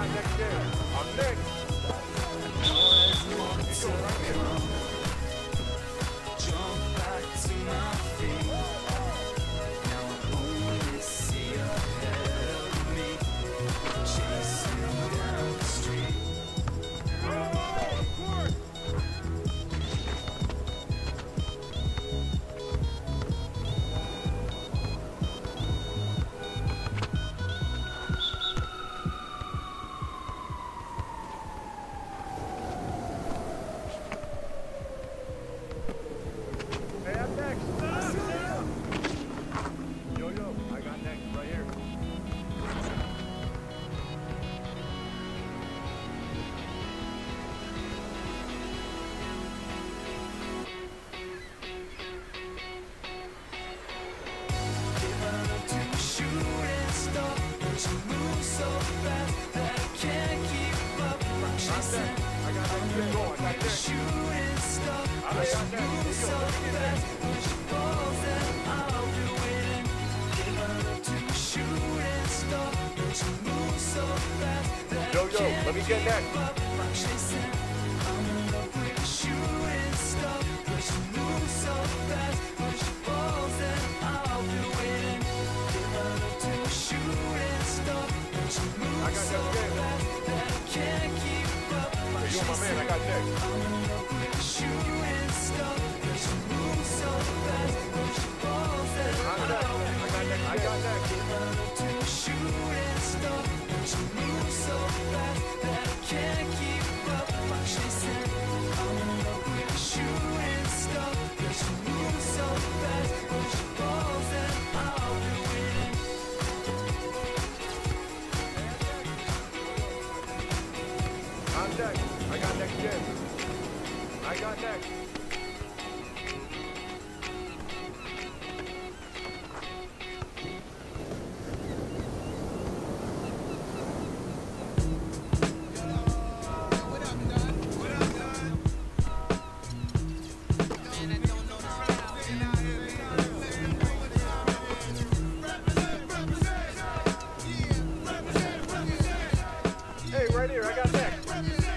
got next year. I'm next. Jump back to my feet. Now I only see ahead of me, chasing down the street. Hey, I'm next. Yo, I got next right here. To shoot and stop, but you move so fast that I can't keep up. I'm chasing. I got next year. Go, I got next. Shoot and stop, I but got you next. move so fast. Push your balls and I'll do it. Give up to shoot and stop, but you move so fast that Yo, I can't let me get next. keep up. I'm chasing. I'm in love with the shoot and stop, but you move so fast. Push your balls and I'll do it. Give up to shoot and stop, but you move I got so next year. fast that I can't keep up. I'm Yo, my man, I got next. I'm in love with the shooting stuff, but you move so fast, push your balls and I got next. I got next. give up to shooting stuff, but you move so fast that I can't keep up. I'm chasing. I'm in love with the shooting stuff, but you move so fast, push your balls and I'll do it. I'm next. I got next year. I got next. Hey, right here. I got next.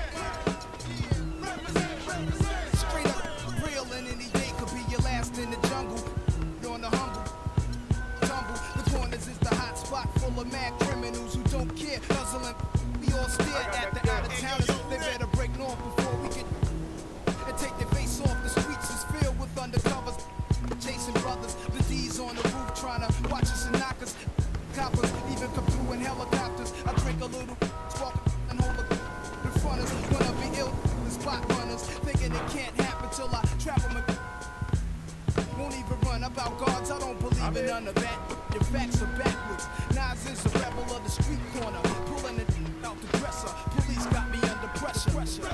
Straight up real, and any day could be your last in the jungle. On the humble tumble, the corners is the hot spot full of mad criminals who don't care. Nuzzling, we all stare at the out of towners. They better break north before we get and take their face off. The streets is filled with undercovers, chasing brothers. The D's on the roof trying to watch us and knock us. Coppers even come through in helicopters. I drink a little, walk and hold in front of us. Wanna be ill, the spot runners, thinking it can't happen till I travel my. Won't even run about guards, I don't believe in none of that. Your facts are backwards. Nas is a rebel of the street corner, pulling it out the dresser. Police got me under pressure.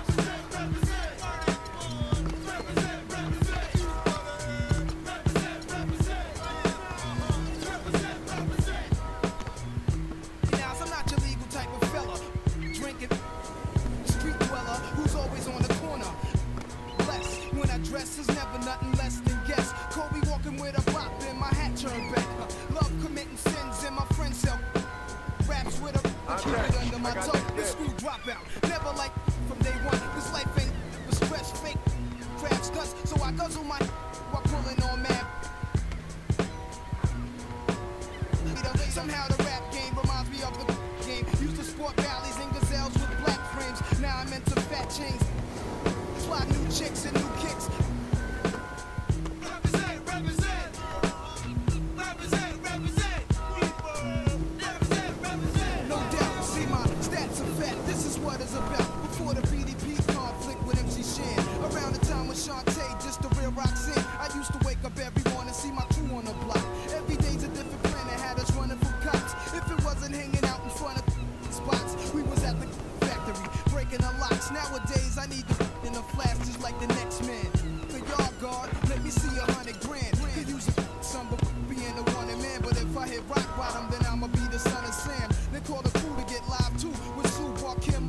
Nas, I'm not your legal type of fella. Drinking, street dweller, who's always on the corner. Less, when I dress is never nothing less than guess. Kobe walking with a bop in my hat turned back. Love committing sins in my friend's cell. Raps with a keep it under my toe. The school dropout. Never like from day one. This life ain't a stretch fake. Crabs dust, so I guzzle my while pulling on mad. Somehow the rap game reminds me of the game. Used to sport valleys and gazelles with black frames. Now I'm into fat chains. Fly new chicks and new kicks. No doubt, see my stats are fat. This is what it's about. Before the PDP conflict with MC Shan. Around the time with Shantae, just the real Roxanne. I used to wake up every morning, see my crew on the block. Every day's a different plan that had us running from cops. If it wasn't hanging out in front of spots, we was at the factory breaking the locks. Nowadays, I need the in a flash just like the next man. The yard guard, let me see 100 grand. Could use some but being the one man. But if I hit rock bottom, then I'ma be the son of Sam. They call the crew to get live too with Sue Kim.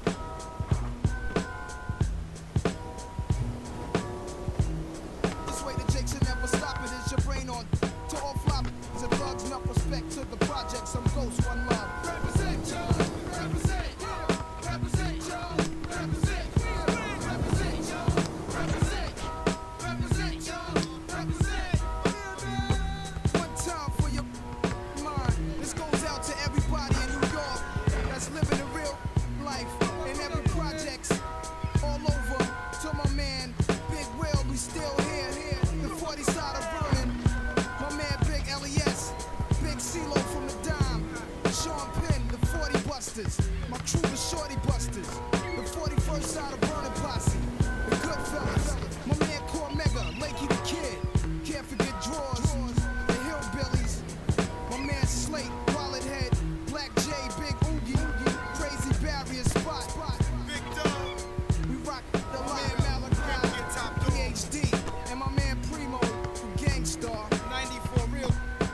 This way the Jakes will never stop it. It's your brain on to all flop. And thugs, enough respect to the projects. Some ghosts, one love. Represent, John. Represent, yeah. hustlers. My crew the shorty busters. The 41st side of Burning Posse. The Goodfellas. My man Cormega, Lakey the Kid. Can't forget Drawers. The Hillbillies. My man Slate, Wallet Head. Black J, Big Oogie. Crazy Barrier Spot. Big Dog. We rock the Lion Malachi. PhD. And my man Primo from Gangstar. 94 real.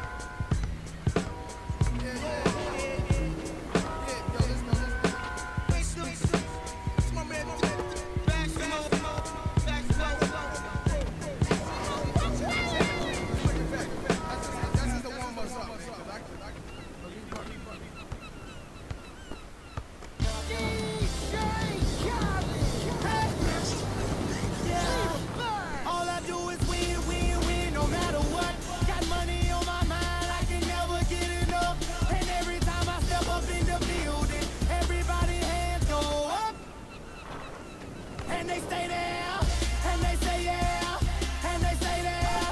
All I do is win, win, win, no matter what. Got money on my mind, I can never get enough. And every time I step up in the building, everybody hands go up. And they stay there, and they say yeah, and they say there.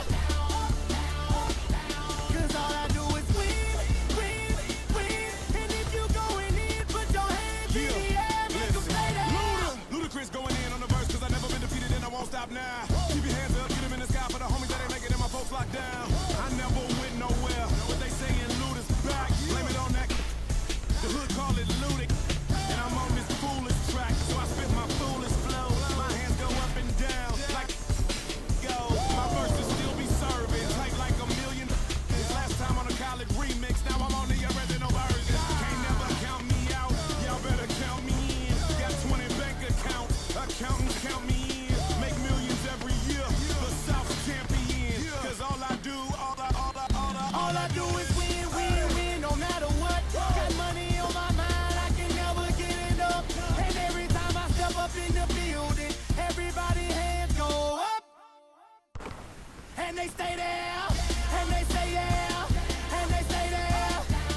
Cause all I do is win, win, win. And if you going in, put your hands in the air, make them stay there. Ludacris going in on the verse, cause I never been defeated and I won't stop now. Keep your hands up, get them in the sky for the homies that ain't making it, my folks locked down. I never went nowhere, what they saying Luda's back. Blame it on that, the hood call it Ludic. And I'm on this foolish track, so I spit my foolish flow. My hands go up and down, like go. My verses still be serving, tight like a million. This last time on a college remix, now I'm on the original version. Can't never count me out, y'all better count me in. Got 20 bank accounts, accountants count me in. Make millions every year, the South champion. Cause all I do, All I do is win, win, win, no matter what. Got money on my mind, I can never get enough. And every time I step up in the building, everybody hands go up. And they stay there, and they say yeah, and they stay there.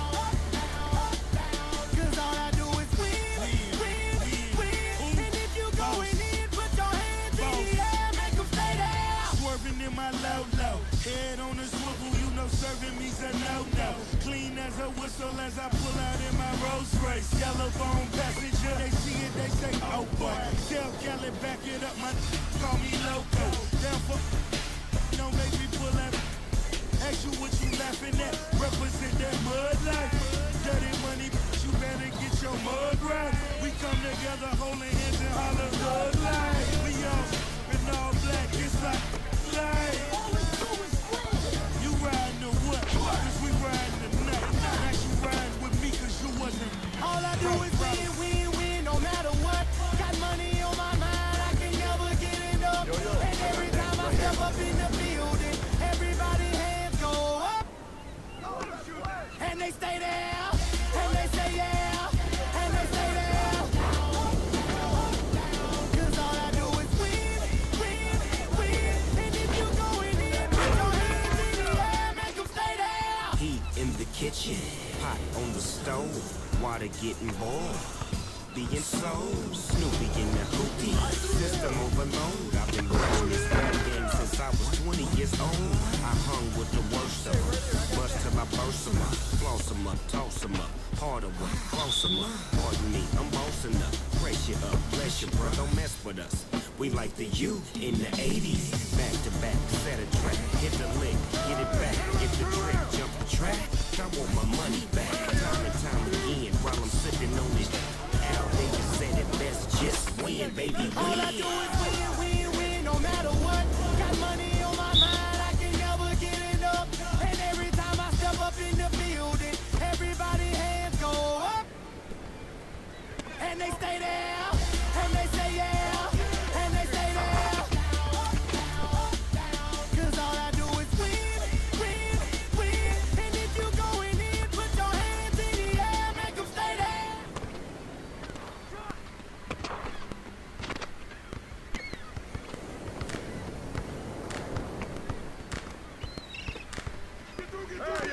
Cause all I do is win, win, win. And if you going in, put your hands in the air, make them stay there. Swerving in my low, head on the swivel, you know serving me's a no-no. Clean as a whistle as I pull out in my Rolls Royce. Yellow bone passenger, they see it, they say, oh boy. Tell Kelly, back it up, my call me loco. Down for, don't make me pull that. Ask you what you laughing at, represent that mud life. Dirty money, you better get your mud right. We come together holding hands and holler thug life. We all in all black, it's like life. You riding the what? Cause we riding the night. Now you riding with me cause you wasn't. All I do is win, win, win, no matter what. Got money on my mind, I can never get enough. And every time I step up in the building, everybody hands go up. And they stay there, and they say yeah, and they stay there. Cause all I do is win, win, win. And if you going in, put your hands in the air, make them stay there. Heat in the kitchen, pot on the stove, water getting boiled. Being sold, Snoopy in the hoopty, system overload. I've been running this rap game since I was 20 years old. I hung with the worst of them, bust till I burst them up, floss them up, toss them up, harder work, close them up. Pardon me, I'm bossing up, brace you up, bless you, bro, don't mess with us. We like the U in the 80s, back to back, set a track, hit the lick, get it back, get the trick, jump the track. I want my money back, time and time again, while I'm sipping on this. Al Davis said it best, just win, baby, win. All I do is win, win, win, no matter what. Got money on my mind, I can never get enough. And every time I step up in the building, everybody hands go up. And they stay there, and they say yeah, and they stay there. Cause all I do is win, win, win. And if you going in, put your hands in the air, make them stay there. Hey,